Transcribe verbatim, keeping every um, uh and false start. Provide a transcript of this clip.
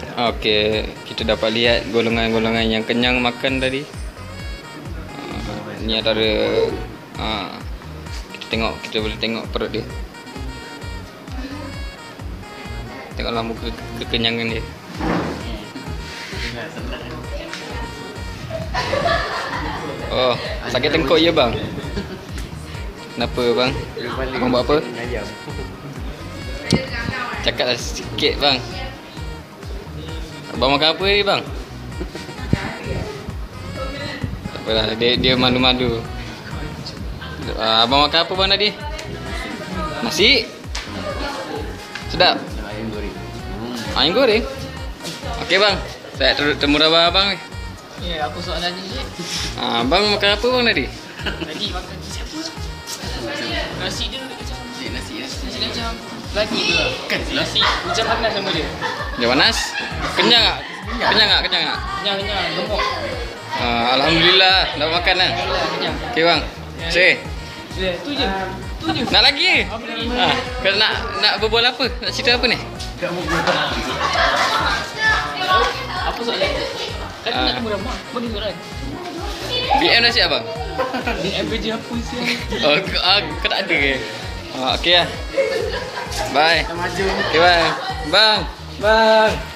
Okey, kita dapat lihat golongan-golongan yang kenyang makan tadi. Uh, ni antara uh, kita tengok, kita boleh tengok perut dia. Tengoklah muka kekenyangan dia. Oh, sakit tengkuk ya bang? Kenapa bang? Abang buat apa? Cakaplah sikit bang. Abang makan apa ni bang? Tak apalah, dia, dia malu-malu. uh, Abang makan apa bang tadi? Nasi? Sedap? Ayam goreng. Ayam goreng? Okey bang, saya temu abang abang ni. Ya, aku soalan ni. uh, Abang makan apa bang tadi? Tadi makan siapa? Nasi dia macam Nasi nasi. nasi macam lagi tu lah. Kan nasi macam panas sama dia. Dia panas? Kenyang tak? Kenyang tak? Kenyang tak? Kenyang kenyang gemuk. Uh, Alhamdulillah dah makan lah. Kenyang. Okey bang, say. Ya, tu je. Tu je. Nak lagi? Apa lagi? Ha, kau nak nak berbual apa? Nak cerita apa ni? Apa soalan? Kan Ah. nak temu ramah. Bagi soalan. B M dah siap bang? Ni average apa sih? Oh, kau, ah, kau tak ada ke? Ah, okey lah. Bye. Kita maju. Okey bang. Bang. Bang.